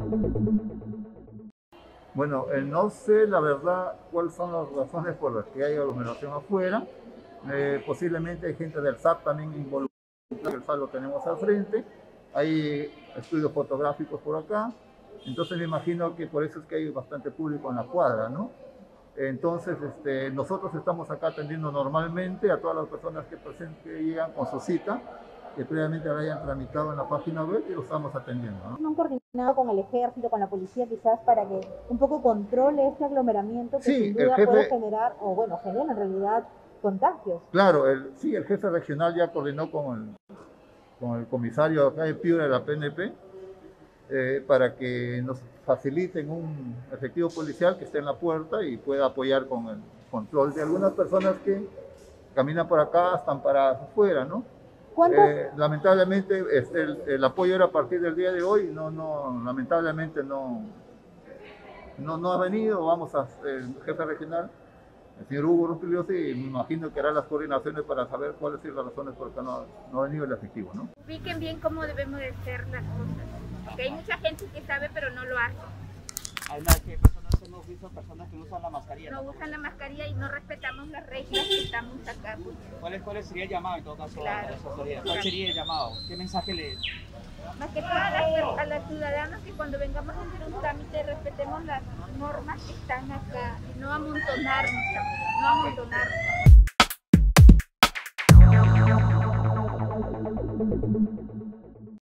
Bueno, no sé la verdad cuáles son las razones por las que hay aglomeración afuera. Posiblemente hay gente del SAT también involucrada, el SAT lo tenemos al frente. Hay estudios fotográficos por acá. Entonces me imagino que por eso es que hay bastante público en la cuadra, ¿no? Entonces, nosotros estamos acá atendiendo normalmente a todas las personas que llegan con su cita, que previamente la hayan tramitado en la página web y lo estamos atendiendo, ¿no? ¿No han coordinado con el ejército, con la policía quizás para que un poco controle este aglomeramiento que Sí, sin el duda puede jefe, generar, o bueno, genera en realidad contagios? claro, sí, el jefe regional ya coordinó con el comisario acá de Piura de la PNP para que nos faciliten un efectivo policial que esté en la puerta y pueda apoyar con el control de algunas personas que caminan por acá, están paradas afuera, ¿no? ¿Cuántos? Lamentablemente el apoyo era a partir del día de hoy, lamentablemente no ha venido, el jefe regional, el señor Hugo Ruspiliosi, y me imagino que hará las coordinaciones para saber cuáles son las razones por las que no ha venido el efectivo, ¿no? Ubiquen bien cómo debemos de hacer las cosas, porque hay mucha gente que sabe pero no lo hace. Además que personas hemos visto personas que no usan la mascarilla. No usan la mascarilla y no respetamos las reglas que estamos acá. ¿Cuál sería el llamado en todo caso Claro. a las autoridades? ¿Cuál sería el llamado? ¿Qué mensaje le...? Más que todo a las ciudadanos que cuando vengamos a hacer un trámite respetemos las normas que están acá y no amontonarnos, no amontonarnos.